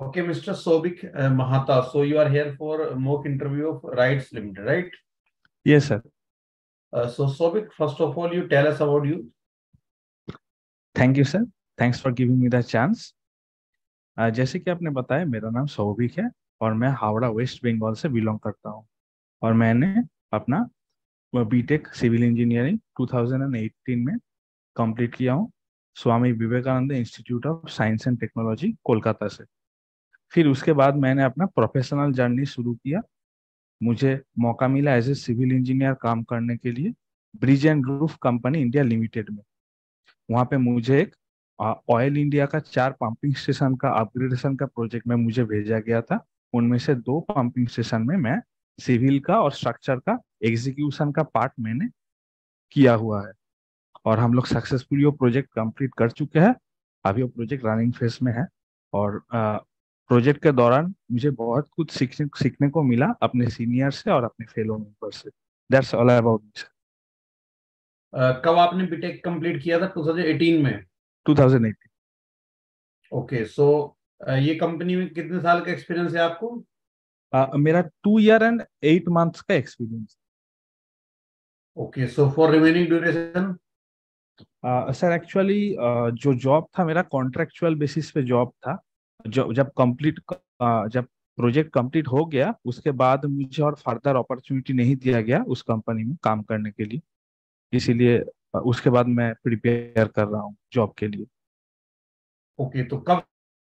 Okay, Mr. Sobik Mahata. So you are here for mock interview of Rides Limited, right? Yes, sir. So Sobik, first of all, you tell us about you. Thank you sir, thanks for giving me the chance. जैसे कि आपने बताया, मेरा नाम सौभिक है और मैं Howrah waste Bengal से बिलोंग करता हूँ। और मैंने अपना बीटेक सिविल इंजीनियरिंग 2018 में कंप्लीट किया हूँ, Swami Vivekananda institute of science and technology, Kolkata से। फिर उसके बाद मैंने अपना प्रोफेशनल जर्नी शुरू किया। मुझे मौका मिला एज ए सिविल इंजीनियर काम करने के लिए bridge and roof company India limited में। वहाँ पे मुझे एक ऑयल इंडिया का 4 पंपिंग स्टेशन का अपग्रेडेशन का प्रोजेक्ट में मुझे भेजा गया था। उनमें से 2 पंपिंग स्टेशन में मैं सिविल का और स्ट्रक्चर का एग्जीक्यूशन का पार्ट मैंने किया हुआ है। और हम लोग सक्सेसफुली वो प्रोजेक्ट कंप्लीट कर चुके हैं। अभी वो प्रोजेक्ट रनिंग फेज में है। और प्रोजेक्ट के दौरान मुझे बहुत कुछ सीखने को मिला अपने सीनियर से और अपने फेलो मेंबर से। That's all about me. कब आपने बीटेक कंप्लीट किया था? 2018 में। 2018। ओके, सो ये कंपनी में कितने साल का एक्सपीरियंस है आपको? मेरा 2 ईयर एंड 8 मंथ्स का experience. Okay, so for remaining duration? Sir actually जो जॉब था मेरा कॉन्ट्रेक्चुअल बेसिस पे जॉब था। जो जब प्रोजेक्ट कंप्लीट हो गया उसके बाद मुझे और फर्दर अपॉर्चुनिटी नहीं दिया गया उस कंपनी में काम करने के लिए। इसीलिए उसके बाद मैं प्रिपेयर कर रहा हूँ जॉब के लिए। ओके, तो कब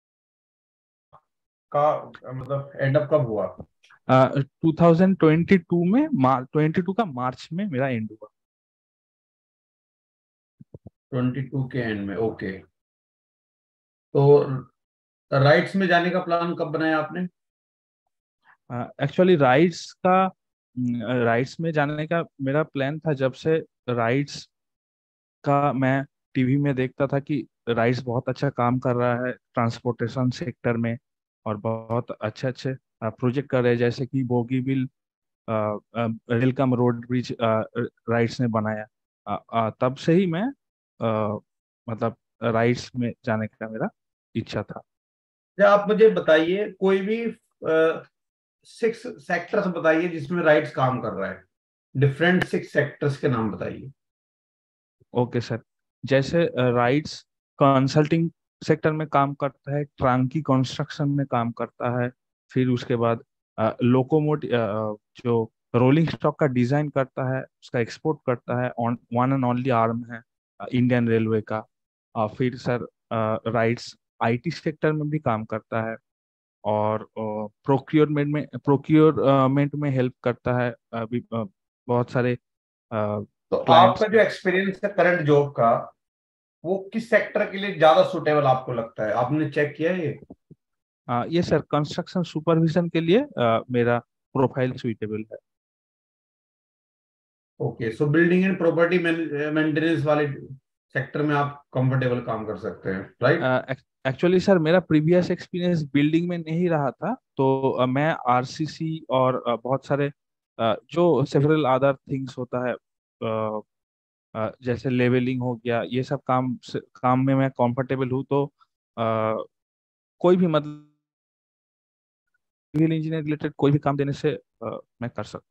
का मतलब एंड अप कब हुआ? 2022 में 22 का मार्च में मेरा एंड हुआ। 22 के एंड में। ओके, तो राइट्स में जाने का प्लान कब बनाया आपने? एक्चुअली राइड्स में जाने का मेरा प्लान था जब से राइड्स का मैं टीवी में देखता था कि राइड्स बहुत अच्छा काम कर रहा है ट्रांसपोर्टेशन सेक्टर में। और बहुत अच्छे अच्छे प्रोजेक्ट कर रहे हैं, जैसे कि Bogibeel rail cum road bridge RITES ने बनाया। तब से ही मैं मतलब राइड्स में जाने का मेरा इच्छा था। या आप मुझे बताइए कोई भी 6 सेक्टर्स बताइए जिसमें राइट्स काम कर रहा है। डिफरेंट 6 सेक्टर्स के नाम बताइए। ओके सर, जैसे राइट्स कंसल्टिंग सेक्टर में काम करता है, ट्रांकी कंस्ट्रक्शन में काम करता है। फिर उसके बाद लोकोमोटिव जो रोलिंग स्टॉक का डिजाइन करता है उसका एक्सपोर्ट करता है, वन एंड ओनली आर्म है इंडियन रेलवे का। फिर सर राइट्स आईटी सेक्टर में भी काम करता है और प्रोक्योरमेंट में हेल्प करता है। अभी बहुत सारे तो क्लाइंट्स। आपका जो एक्सपीरियंस है करंट जॉब का, वो किस सेक्टर के लिए ज्यादा सुटेबल आपको लगता है? आपने चेक किया है ये? ये सर कंस्ट्रक्शन सुपरविजन के लिए मेरा प्रोफाइल सुइटेबल है। Okay, so building and property maintenance वाले सेक्टर में आप कंफर्टेबल काम कर सकते हैं, राइट? एक्चुअली सर मेरा प्रीवियस एक्सपीरियंस बिल्डिंग में नहीं रहा था, तो मैं आरसीसी और बहुत सारे जो सेवरल अदर थिंग्स होता है, जैसे लेवलिंग हो गया, ये सब काम में मैं कंफर्टेबल हूँ। तो कोई भी मतलब सिविल इंजीनियर रिलेटेड कोई भी काम देने से मैं कर सकता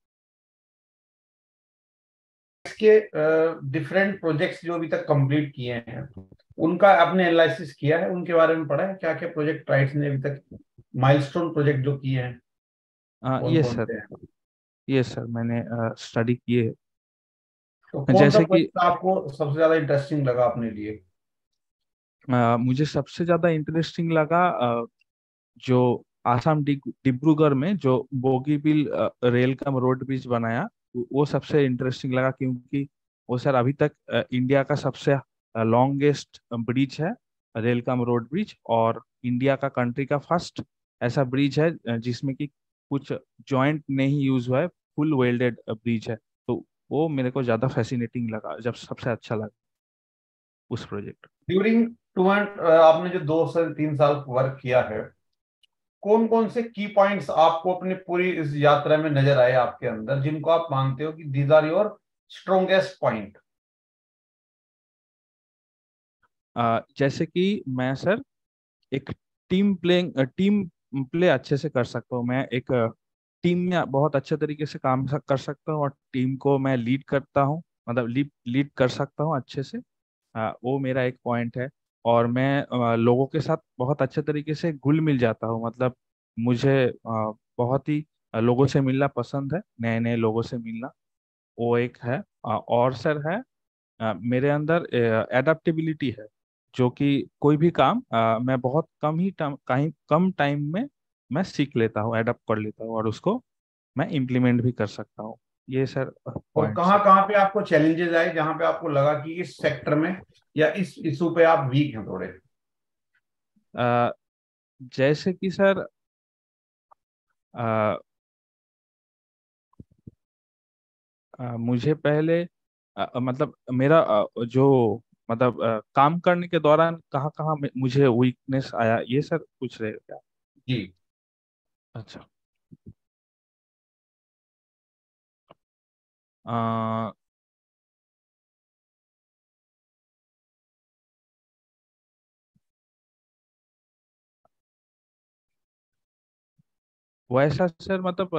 इसके डिफरेंट प्रोजेक्ट्स जो अभी तक कंप्लीट किए हैं, उनका आपने एनालिसिस किया है? उनके बारे में पढ़ा है क्या क्या प्रोजेक्ट राइट्स ने अभी तक माइलस्टोन प्रोजेक्ट जो किए हैं, हूँ। कौन ये कौन सर, से हैं? मैंने स्टडी किए। तो कौन सा जैसे कि प्रोजेक्ट आपको सबसे ज्यादा इंटरेस्टिंग लगा अपने लिए? मुझे सबसे ज्यादा इंटरेस्टिंग लगा जो आसाम डिब्रूगढ़ में जो Bogibeel rail cum road bridge बनाया, वो सबसे इंटरेस्टिंग लगा, क्योंकि वो सर अभी तक इंडिया का सबसे लॉन्गेस्ट ब्रिज है, रेल कम रोड ब्रिज। और इंडिया का कंट्री का फर्स्ट ऐसा ब्रिज है जिसमें कि कुछ जॉइंट नहीं यूज हुआ है, फुल वेल्डेड ब्रिज है। तो वो मेरे को ज्यादा फैसिनेटिंग लगा, जब सबसे अच्छा लगा उस प्रोजेक्ट। ड्यूरिंग टू एंड आपने जो 2 से 3 साल वर्क किया है, कौन कौन से की पॉइंट्स आपको अपनी पूरी इस यात्रा में नजर आए आपके अंदर, जिनको आप मानते हो कि these are your strongest point? जैसे कि मैं सर एक टीम प्ले अच्छे से कर सकता हूँ। मैं एक टीम में बहुत अच्छे तरीके से काम कर सकता हूँ, और टीम को मैं लीड करता हूँ, मतलब लीड लीड कर सकता हूँ अच्छे से। वो मेरा एक पॉइंट है। और मैं लोगों के साथ बहुत अच्छे तरीके से घुल मिल जाता हूँ। मतलब मुझे बहुत ही लोगों से मिलना पसंद है, नए नए लोगों से मिलना। वो एक है। और सर है, मेरे अंदर एडेप्टेबिलिटी है, जो कि कोई भी काम मैं बहुत कम ही कहीं कम टाइम में मैं सीख लेता हूँ, एडप्ट कर लेता हूँ, और उसको मैं इम्प्लीमेंट भी कर सकता हूँ। ये सर और पॉइंट्स कहाँ है। कहाँ पे आपको चैलेंजेस आए जहां पे आपको लगा कि इस सेक्टर में या इस इशू पे आप वीक हैं थोड़े? अ, जैसे कि सर अ, मुझे पहले मतलब मेरा जो मतलब काम करने के दौरान कहाँ कहाँ मुझे वीकनेस आया, ये सर पूछ रहे हैं क्या? जी। अच्छा। अ, वैसा सर मतलब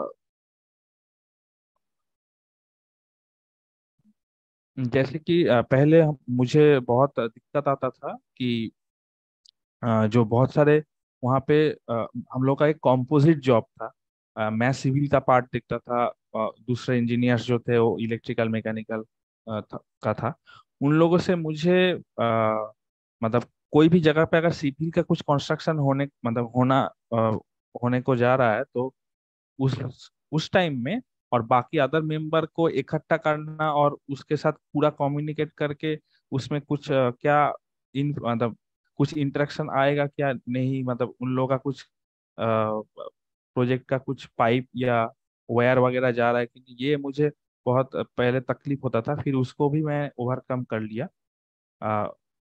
जैसे कि पहले मुझे बहुत दिक्कत आता था कि जो बहुत सारे वहाँ पे हम लोग का एक कॉम्पोजिट जॉब था। मैं सिविल का पार्ट देखता था, दूसरे इंजीनियर्स जो थे वो इलेक्ट्रिकल मैकेनिकल का था। उन लोगों से मुझे मतलब कोई भी जगह पे अगर सिविल का कुछ कंस्ट्रक्शन होने मतलब होने को जा रहा है, तो उस टाइम में और बाकी अदर मेंबर को इकट्ठा करना और उसके साथ पूरा कम्युनिकेट करके उसमें कुछ क्या इन मतलब कुछ इंटरेक्शन आएगा क्या नहीं, मतलब उन लोगों का कुछ प्रोजेक्ट का कुछ पाइप या वायर वगैरह जा रहा है कि नहीं, ये मुझे बहुत पहले तकलीफ होता था। फिर उसको भी मैं ओवरकम कर लिया। अ,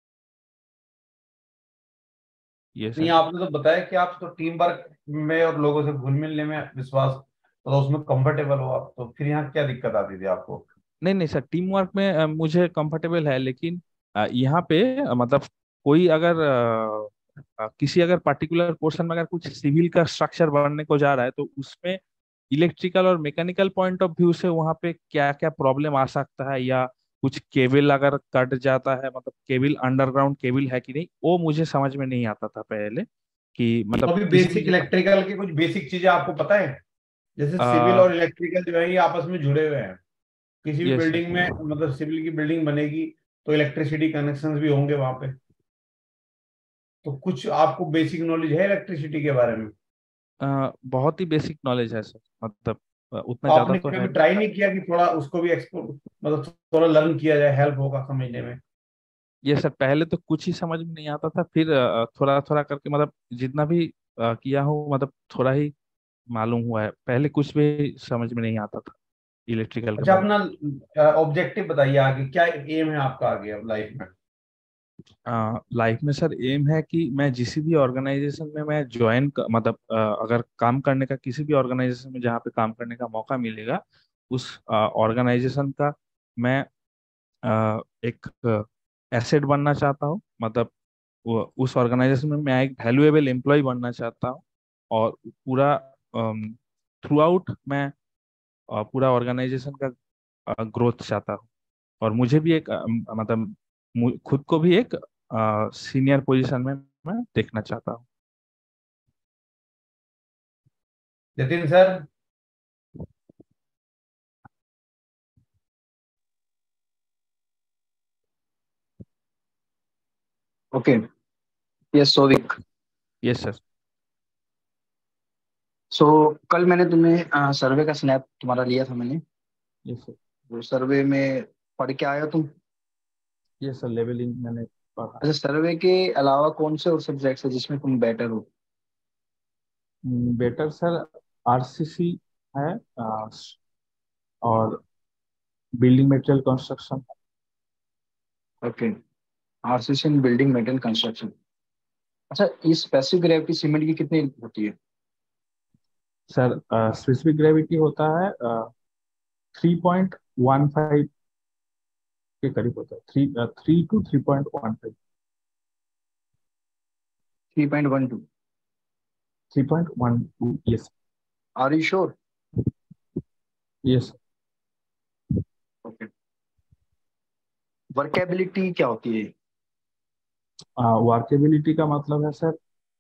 ये नहीं, सर। आपने तो बताया कि आप तो टीम वर्क में और लोगों से घुल मिलने में विश्वास, तो उसमें कंफर्टेबल हो आप, तो फिर यहाँ क्या दिक्कत आती थी आपको? नहीं नहीं सर, टीम वर्क में मुझे कंफर्टेबल है, लेकिन यहाँ पे मतलब कोई अगर किसी अगर पर्टिकुलर पोर्शन में अगर कुछ सिविल का स्ट्रक्चर बनने को जा रहा है, तो उसमें इलेक्ट्रिकल और मैकेनिकल पॉइंट ऑफ व्यू से वहाँ पे क्या क्या प्रॉब्लम आ सकता है, या कुछ केबल अगर कट जाता है, मतलब केबल अंडरग्राउंड केबल है कि नहीं, वो मुझे समझ में नहीं आता था पहले कि तो मतलब अभी किसी भी बेसिक जगह। इलेक्ट्रिकल की कुछ बेसिक चीजें आपको पता है? जैसे सिविल और इलेक्ट्रिकल जो है ये आपस में जुड़े हुए हैं। किसी भी यस सर। बिल्डिंग में, मतलब सिविल की बिल्डिंग बनेगी तो इलेक्ट्रिसिटी कनेक्शंस भी होंगे वहां पे। तो कुछ आपको बेसिक नॉलेज है इलेक्ट्रिसिटी के बारे में? बहुत ही बेसिक नॉलेज है सर, मतलब उतना तो ज्यादा आपने तो है कभी नहीं। ट्राई नहीं किया कि थोड़ा उसको भी एक्सप्लोर, मतलब थोड़ा लर्न किया जाए, हेल्प होगा समझने में? ये सर पहले तो कुछ ही समझ में नहीं आता था, फिर थोड़ा थोड़ा करके मतलब जितना भी किया हूँ, मतलब थोड़ा ही मालूम हुआ है। पहले कुछ भी समझ में नहीं आता था इलेक्ट्रिकल के अच्छा, बारे अपना ऑब्जेक्टिव बताइए, आगे क्या एम है आपका आगे अब लाइफ में? में। लाइफ में सर एम है कि मैं जिस भी ऑर्गेनाइजेशन में मैं ज्वाइन मतलब अगर काम करने का, किसी भी ऑर्गेनाइजेशन में जहाँ पे काम करने का मौका मिलेगा, उस ऑर्गेनाइजेशन का मैं एक एसेट बनना चाहता हूँ। मतलब उस ऑर्गेनाइजेशन में मैं एक वैल्यूएबल एम्प्लॉय बनना चाहता हूँ। और पूरा थ्रू आउट मैं पूरा ऑर्गेनाइजेशन का ग्रोथ चाहता हूँ। और मुझे भी एक मतलब खुद को भी एक सीनियर पोजीशन में मैं देखना चाहता हूँ। Jatin sir. Okay. Yes Souvik. Yes sir. So कल मैंने तुम्हें सर्वे का स्नैप तुम्हारा लिया था मैंने। Yes sir. वो सर्वे में पढ़ के आया तुम? यस सर, लेवलिंग मैंने पढ़ा। अच्छा, सर्वे के अलावा कौन से और सब्जेक्ट्स है जिसमें तुम बेटर हो? बेटर सर आरसीसी है, और building material construction. Okay. RCC in building metal construction. अच्छा, ये स्पेसिफिक ग्रेविटी सीमेंट की कितनी होती है? सर स्पेसिफिक ग्रेविटी होता है 3.15 के करीब होता है, 3 to 3.15। 3.12। 3.12, yes. Are you sure? Yes. Okay. Workability क्या होती है? वर्केबिलिटी का मतलब है सर,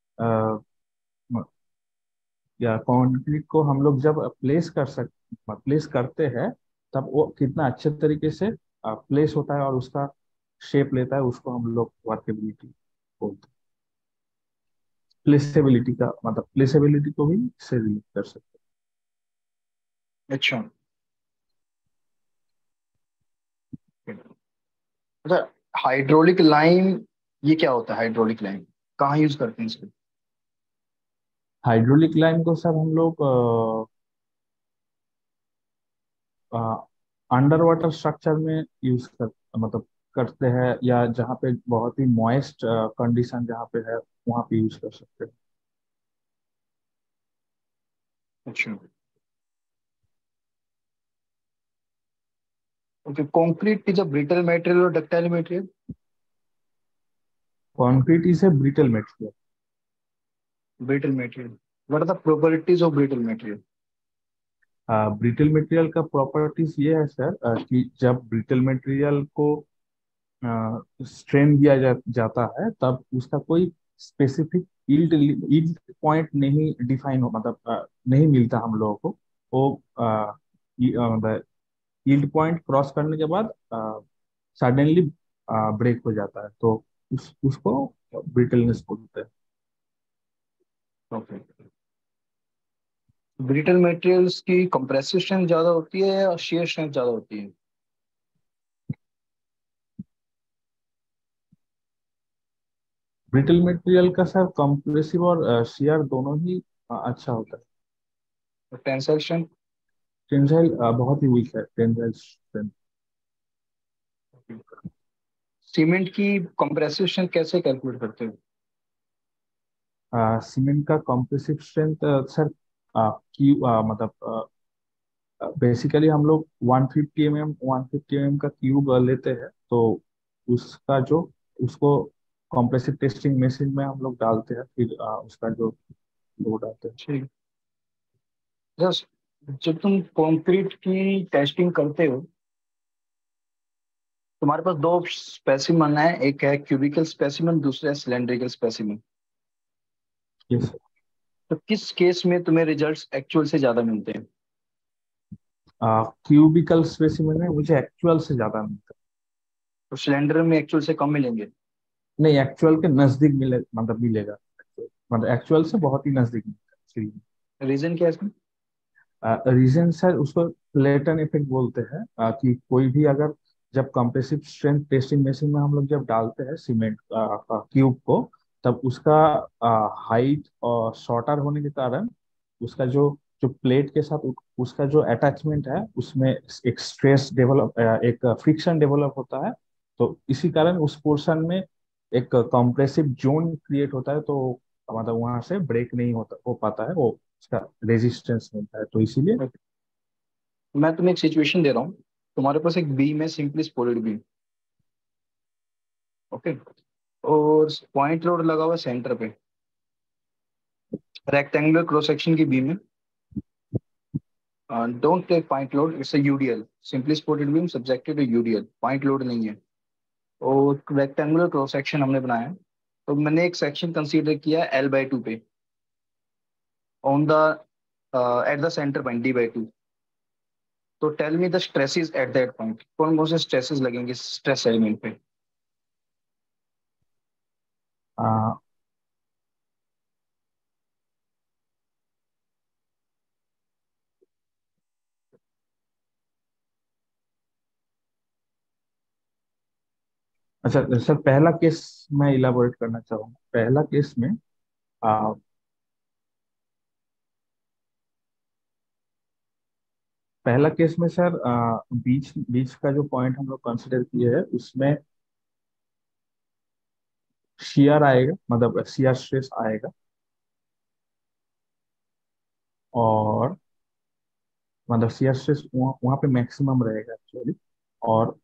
या कंक्रीट को हम लोग जब प्लेस करते हैं, तब वो कितना अच्छे तरीके से प्लेस होता है और उसका शेप लेता है, उसको हम लोग वर्केबिलिटी बोलते हैं। प्लेसेबिलिटी का मतलब, प्लेसेबिलिटी को भी इससे रिलेट कर सकते अच्छा। अच्छा, हाइड्रोलिक लाइन ये क्या होता है? हाइड्रोलिक लाइन कहाँ यूज करते हैं इसको? हैं। हाइड्रोलिक लाइन को सर हम लोग अंडर वाटर स्ट्रक्चर में यूज कर मतलब करते हैं, या जहाँ पे बहुत ही मॉइस्ट कंडीशन जहाँ पे है, वहाँ पे यूज कर सकते हैं। अच्छा। Okay, concrete is a brittle material और ductile material? Concrete is a brittle material. Brittle material. What are the properties of brittle material? Brittle material का प्रॉपर्टीज ये है सर, कि जब ब्रिटल मटेरियल को स्ट्रेन दिया जाता है, तब उसका कोई स्पेसिफिक यील्ड यील्ड पॉइंट नहीं डिफाइन हो, मतलब नहीं मिलता हम लोगों को। वो मतलब यील्ड पॉइंट क्रॉस करने के बाद सडनली ब्रेक हो जाता है, तो उसको ब्रिटलनेस बोलते हैं। ओके। ब्रिटल मटेरियल्स की कंप्रेसिव स्ट्रेंथ ज्यादा होती है या shear स्ट्रेंथ ज्यादा होती है? ब्रिटल मटेरियल का सर कंप्रेसिव और शियर दोनों ही अच्छा होता है। Tensile strength? टेंसाइल बहुत ही वीक है, टेंसाइल स्ट्रेंथ। सीमेंट की कंप्रेसिव स्ट्रेंथ कैसे कैलकुलेट करते हो? सीमेंट का कंप्रेसिव स्ट्रेंथ सर, मतलब बेसिकली हम लोग 150 mm का क्यूब लेते हैं, तो उसका जो उसको कंप्रेसिव टेस्टिंग मशीन में हम लोग डालते हैं, फिर उसका जो लोड आते हैं। ठीक। जस्ट जब तुम कंक्रीट की टेस्टिंग करते हो, तुम्हारे पास दो स्पेसिमन है, एक है क्यूबिकल स्पेसिमन, दूसरा है सिलेंड्रिकल स्पेसिमन। यस। तो किस केस में तुम्हें रिजल्ट्स एक्चुअल से ज्यादा मिलते हैं? क्यूबिकल स्पेसिमेन में मुझे एक्चुअल से ज्यादा मिलता तो सिलेंडर में एक्चुअल से कम मिलेंगे? है। नहीं, एक्चुअल के नजदीक मतलब मिलेगा। मतलब एक्चुअल से बहुत ही नजदीक मिलेगा। रीजन क्या है इसमें? रीजन सर, उसको प्लेटन इफेक्ट बोलते हैं, कि कोई भी अगर जब कंप्रेसिव स्ट्रेंथ टेस्टिंग मशीन में हम लोग जब डालते हैं सीमेंट क्यूब को, तब उसका हाइट और शॉर्टर होने के कारण उसका जो जो प्लेट के साथ उसका जो अटैचमेंट है, उसमें एक स्ट्रेस डेवलप, एक फ्रिक्शन डेवलप होता है। तो इसी कारण उस पोर्शन में एक कंप्रेसिव जोन क्रिएट होता है, तो मतलब वहां से ब्रेक नहीं होता हो पाता है, वो उसका रेजिस्टेंस मिलता है, तो इसीलिए। मैं तुम्हें एक सिचुएशन दे रहा हूँ। तुम्हारे पास एक बीम है, सिंपली सपोर्टेड बीम। ओके। और पॉइंट लोड लगा हुआ सेंटर पे, रेक्टेंगुलर क्रॉस सेक्शन की बीम है। Don't take point load, it's UDL, simply supported beam subjected to UDL, point load नहीं है। और रेक्टेंगुलर क्रॉस सेक्शन हमने बनाया है। तो मैंने एक सेक्शन कंसीडर किया L/2 पे, on the at the center point D/2। तो tell me the stresses at that point, कौन कौन से स्ट्रेसेस लगेंगे स्ट्रेस एलिमेंट पे? आ, अच्छा सर, पहला केस मैं इलाबोरेट करना चाहूंगा। पहला केस में आ, पहला केस में सर, बीच बीच का जो पॉइंट हम लोग कंसिडर किए हैं, उसमें शियर आएगा, मतलब शियर स्ट्रेस आएगा। और मतलब शियर स्ट्रेस वहाँ पे मैक्सिमम रहेगा एक्चुअली। और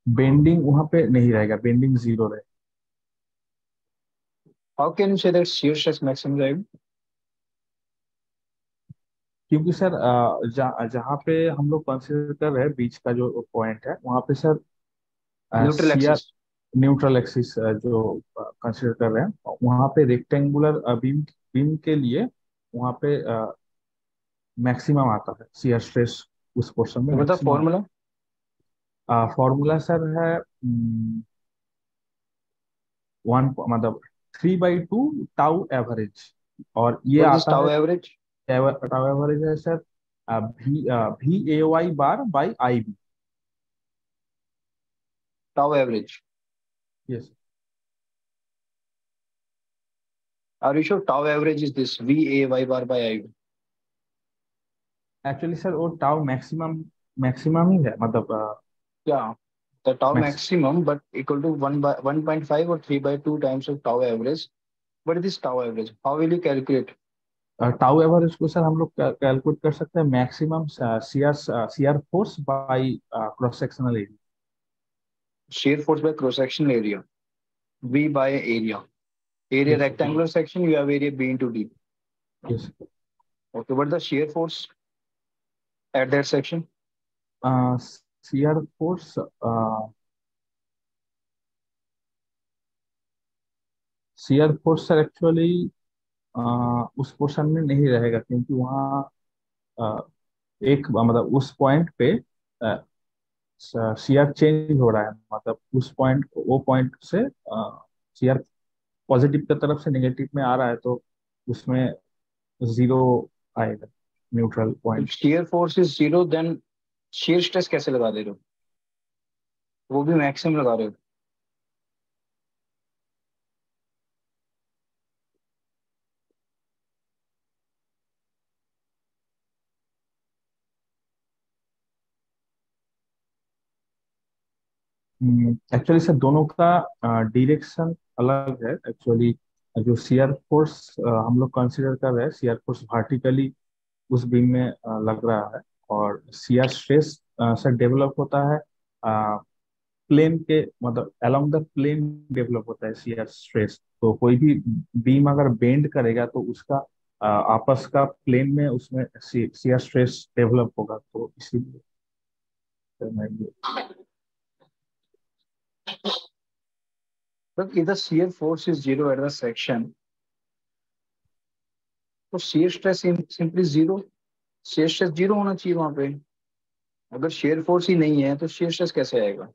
बेंडिंग वहां पे नहीं रहेगा, बेंडिंग जीरो रहेगा। How can you say that shear stress maximum रहेगा? क्योंकि सर जहाँ पे हम लोग कंसिडर कर रहे हैं बीच का जो पॉइंट है, वहाँ पे sir neutral shear axis. Neutral axis जो कंसिडर कर रहे हैं, वहाँ पे रेक्टेंगुलर बीम बीम के लिए वहाँ पे मैक्सिमम आता है सीआर स्ट्रेस, उस पोर्शन में तो बता मैक्सिमम फॉर्मूला। आता है। फॉर्मूला सर है वन, मतलब 3/2 टाउ एवरेज, और ये व्हाट इज आता टाउ है एवरेज? टाउ एवरेज है sir VAY/IB। Tau average. Yes. Are you sure tau average is this VAY/I? Actually sir वो टाउ मैक्सिमम मैक्सिमम ही है, मतलब Yeah, the tau max maximum, but equal to 1/1.5 or 3/2 times of tau average. What is this tau average? How will you calculate? Tau average को sir हम लोग calculate कर सकते हैं maximum shear shear force by cross sectional area. Shear force by cross section area. V by area. Area yes rectangular section, you have area B into D. Yes. Okay, what is the shear force at that section? Shear force shear force sir actually उस portion में नहीं रहेगा, क्योंकि वहाँ एक मतलब उस point पे सीआर चेंज हो रहा है, मतलब उस पॉइंट, वो पॉइंट से सीआर पॉजिटिव की तरफ से नेगेटिव में आ रहा है, तो उसमें जीरो आएगा, neutral If point. shear force is zero, then shear stress कैसे लगा दे रहे हो? वो भी मैक्सिमम लगा रहे हो? एक्चुअली सर दोनों का डायरेक्शन अलग है एक्चुअली। जो सीआर फोर्स हम लोग कंसिडर कर रहे हैं, सीआर फोर्स वर्टिकली उस बीम में लग रहा है, और सीआर स्ट्रेस सर डेवलप होता है प्लेन के, मतलब अलोंग द प्लेन डेवलप होता है सीआर स्ट्रेस। तो कोई भी बीम अगर बेंड करेगा तो उसका आपस का प्लेन में उसमें सीआर स्ट्रेस डेवलप होगा, तो इसीलिए सर मैं ये। But if the shear force is zero at the section, तो shear stress simply zero. shear stress zero होना चाहिए वहां पे। अगर shear force ही नहीं है तो shear stress कैसे आएगा?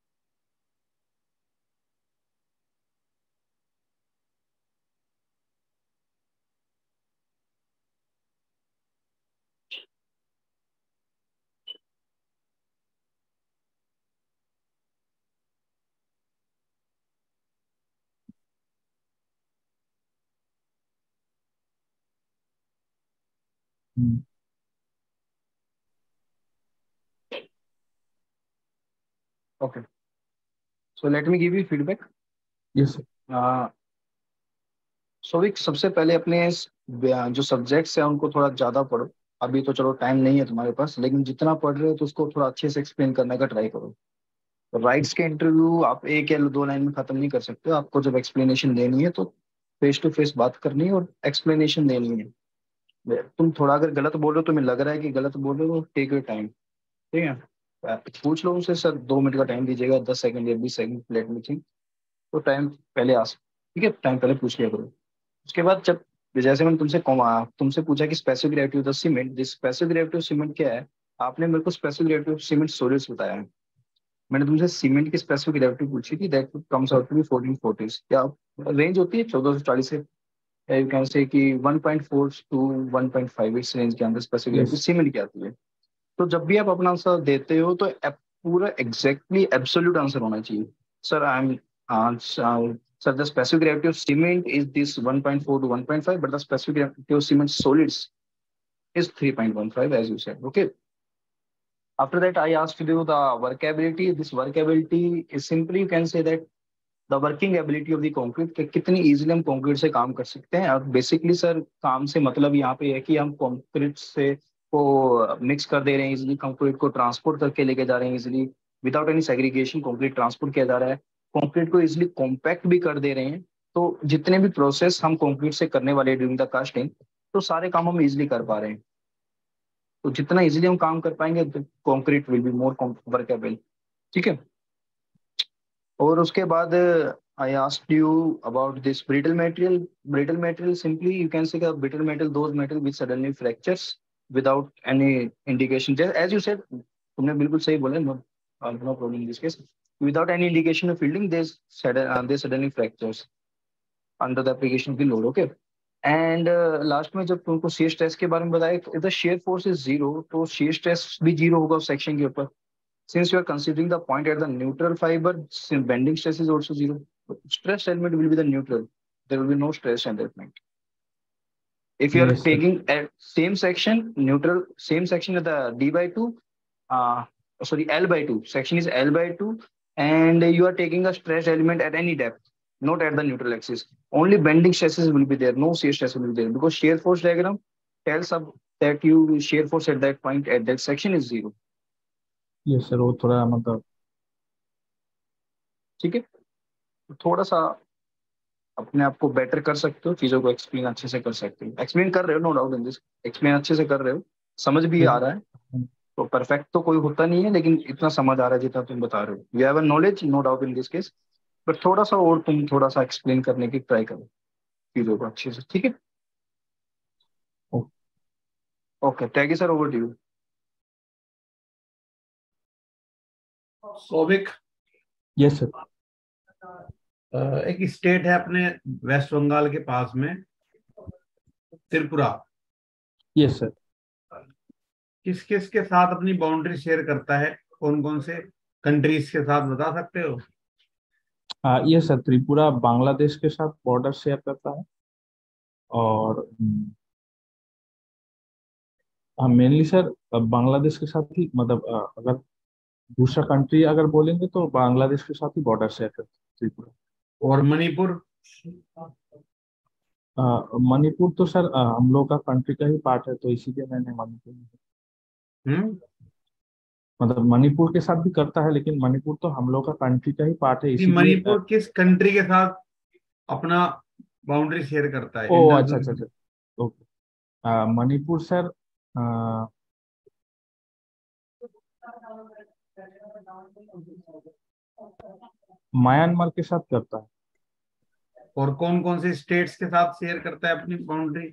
Okay, so let me give you feedback. Yes Souvik, सबसे पहले अपने जो सब्जेक्ट्स हैं उनको थोड़ा ज्यादा पढ़ो। अभी तो चलो टाइम नहीं है तुम्हारे पास, लेकिन जितना पढ़ रहे हो तो उसको थोड़ा अच्छे से एक्सप्लेन करने का ट्राई करो। तो राइट्स के इंटरव्यू आप एक या दो लाइन में खत्म नहीं कर सकते हो। आपको जब एक्सप्लेनेशन देनी है तो फेस टू फेस बात करनी है और एक्सप्लेनेशन देनी है। तुम थोड़ा अगर गलत बोल रहे हो, तुम्हें लग रहा है कि गलत बोल रहे हो, टेक योर टाइम। ठीक है, आप पूछ लो उनसे, सर 2 मिनट का टाइम दीजिएगा, 10 सेकंड या 20 सेकंड, लेट मी थिंक। तो टाइम पहले आ, ठीक है, टाइम पहले पूछ लिया करो। उसके बाद जब, जैसे मैंने तुमसे पूछा कि specific gravity of the cement, this specific gravity of cement क्या है, आपने मेरे को specific gravity of cement solids बताया है। मैंने तुमसे सीमेंट की स्पेसिफिक ग्रेविटी पूछी थी, that comes out to be 1440। क्या रेंज होती है 1440 से, यू कैन से कि 1.4 टू 1.5, इस रेंज के अंदर स्पेसिफिक यस। ग्रेविटी सीमेंट की आती है। तो जब भी आप अपना आंसर देते हो तो पूरा एग्जैक्टली एब्सोल्यूट आंसर होना चाहिए। Sir I am, sir the specific gravity of cement is this 1.4 to 1.5, but the specific gravity of cement solids is 3.15, as you said. Okay. After that, I asked you the workability. This workability is simply, you can say that the working ability of the concrete, कि कितनी easily हम concrete से काम कर सकते हैं। और basically sir काम से मतलब यहाँ पे है कि हम concrete से को मिक्स कर दे रहे हैं इजिली, कंक्रीट को ट्रांसपोर्ट करके लेके जा रहे हैं easily, without any segregation concrete transport किया जा रहा है, कंक्रीट को इजिली कॉम्पैक्ट भी कर दे रहे हैं। तो जितने भी प्रोसेस हम कंक्रीट से करने वाले ड्यूरिंग द कास्टिंग, तो सारे काम हम इजिली कर पा रहे हैं। तो जितना इजिली हम काम कर पाएंगे, concrete will be more workable. ठीक है। और उसके बाद I asked you about this brittle material. Brittle material simply you can say brittle metal those metal which suddenly fractures without any indication, as you said, तुमने बिल्कुल सही बोला, no problem in this case, without any indication of fielding they suddenly fractures under the application की load. Okay. And last में जब तुमको shear stress के बारे में बताया, if the shear force is zero, तो शेयर स्ट्रेस भी जीरो होगा उस सेक्शन के ऊपर। Since you are considering the point at the neutral fiber, since bending stress is also zero, stress element will be the neutral. There will be no stress at that point. If you are Yes, sir. taking at same section, neutral, same section at the D by 2, sorry, L by 2, section is L by 2, and you are taking a stress element at any depth, not at the neutral axis. Only bending stresses will be there, no shear stress will be there, because shear force diagram tells us that you shear force at that point, at that section is zero. Yes sir, वो थोड़ा मतलब ठीक है। थोड़ा सा अपने आप को बेटर कर सकते हो, चीजों को एक्सप्लेन अच्छे से कर सकते हो, एक्सप्लेन कर रहे हो, no doubt in this, explain अच्छे से कर रहे हो, समझ भी आ रहा है। तो परफेक्ट तो कोई होता नहीं है, लेकिन इतना समझ आ रहा है जितना तुम बता रहे हो, you have a knowledge, no doubt in this case, but थोड़ा सा और तुम थोड़ा सा एक्सप्लेन करने की ट्राई करो चीजों को अच्छे से। ठीक है। Okay, thank you sir, over to you. Souvik, yes sir. एक स्टेट है अपने वेस्ट बंगाल के पास में, त्रिपुरा। Yes sir. किस किस के साथ अपनी बाउंड्री शेयर करता है, कौन कौन से कंट्रीज के साथ बता सकते हो? यस सर, त्रिपुरा बांग्लादेश के साथ बॉर्डर शेयर करता है, और मेनली सर बांग्लादेश के साथ ही, मतलब अगर दूसरा कंट्री अगर बोलेंगे तो बांग्लादेश के साथ ही बॉर्डर शेयर करता है त्रिपुरा। और मणिपुर? मणिपुर तो सर हम लोग का कंट्री का ही पार्ट है, तो इसीलिए मैंने मणिपुर मतलब मणिपुर के साथ भी करता है, लेकिन मणिपुर तो हम लोग का कंट्री का ही पार्ट है, इसीलिए। मणिपुर किस कंट्री के साथ अपना बाउंड्री शेयर करता है? ओ अच्छा अच्छा अच्छा, ओके। मणिपुर सर म्यांमार के साथ करता है। और कौन कौन से स्टेट्स के साथ शेयर करता है अपनी बाउंड्री?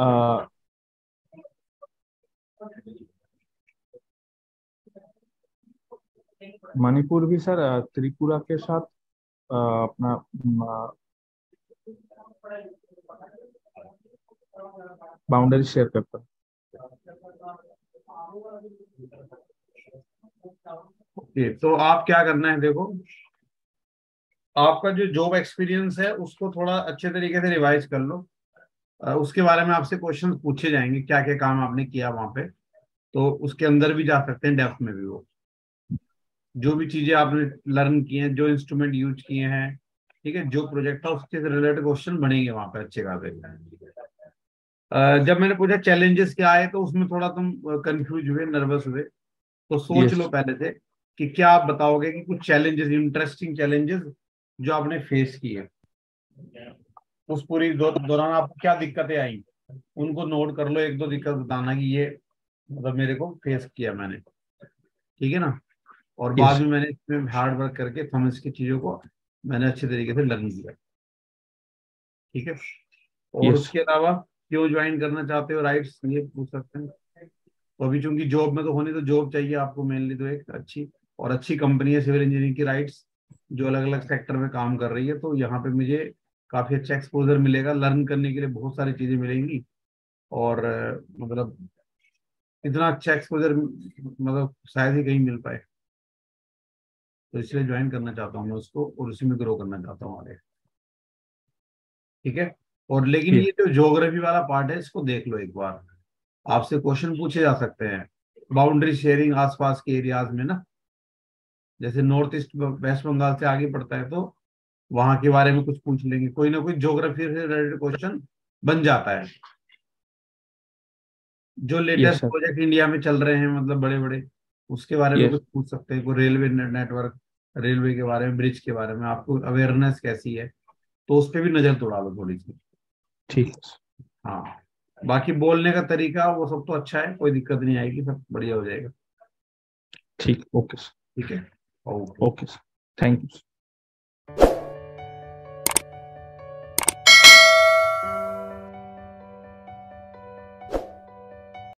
मणिपुर भी सर त्रिपुरा के साथ अपना बाउंड्री शेयर करता है। तो आप क्या करना है, देखो, आपका जो जॉब एक्सपीरियंस है उसको थोड़ा अच्छे तरीके से रिवाइज कर लो। उसके बारे में आपसे क्वेश्चन पूछे जाएंगे, क्या क्या काम आपने किया वहां पे, तो उसके अंदर भी जा सकते हैं, डेप्थ में भी। वो जो भी चीजें आपने लर्न की हैं, जो इंस्ट्रूमेंट यूज किए हैं, ठीक है, जो प्रोजेक्ट था उसके रिलेटेड क्वेश्चन बनेंगे वहां पे अच्छे खासे। जब मैंने पूछा चैलेंजेस क्या आए, तो उसमें थोड़ा तुम कंफ्यूज हुए, नर्वस हुए, तो सोच लो पहले से कि क्या आप बताओगे कि कुछ चैलेंजेस, इंटरेस्टिंग चैलेंजेस जो आपने फेस किए, उस पूरी दौरान आपको क्या दिक्कतें आई, उनको नोट कर लो। एक दो दिक्कत बताना कि ये मतलब मेरे को फेस किया मैंने, ठीक है ना। और बाद में मैंने इसमें हार्ड वर्क करके समझ के चीजों को मैंने अच्छे तरीके से लर्न किया, ठीक है। और उसके अलावा क्यों ज्वाइन करना चाहते हो, राइट्स, ये पूछ सकते हैं। तो अभी चूंकि जॉब में तो होनी, तो जॉब चाहिए आपको मेनली, तो एक अच्छी कंपनी है सिविल इंजीनियरिंग की, राइट्स, जो अलग अलग सेक्टर में काम कर रही है। तो यहाँ पे मुझे काफी अच्छा एक्सपोजर मिलेगा, लर्न करने के लिए बहुत सारी चीजें मिलेंगी, और मतलब इतना अच्छा एक्सपोजर मतलब शायद ही कहीं मिल पाए। तो इसलिए ज्वाइन करना चाहता हूँ मैं उसको, और उसी में ग्रो करना चाहता हूँ आगे, ठीक है। और लेकिन ये जो ज्योग्राफी वाला पार्ट है, इसको देख लो एक बार, आपसे क्वेश्चन पूछे जा सकते हैं बाउंड्री शेयरिंग आसपास के एरियाज में ना। जैसे नॉर्थ ईस्ट वेस्ट बंगाल से आगे पड़ता है, तो वहां के बारे में कुछ पूछ लेंगे, कोई ना कोई ज्योग्राफी से रिलेटेड क्वेश्चन बन जाता है। जो लेटेस्ट प्रोजेक्ट इंडिया में चल रहे हैं, मतलब बड़े बड़े, उसके बारे में यस कुछ पूछ सकते हैं, कोई रेलवे नेटवर्क, रेलवे के बारे में, ब्रिज के बारे में आपको अवेयरनेस कैसी है, तो उस पर भी नजर दौड़ा लो थोड़ी सी। ठीक है। हाँ, बाकी बोलने का तरीका वो सब तो अच्छा है, कोई दिक्कत नहीं आएगी, सब बढ़िया हो जाएगा। ठीक, ओके सर। ठीक है, okay. Okay sir, thank you.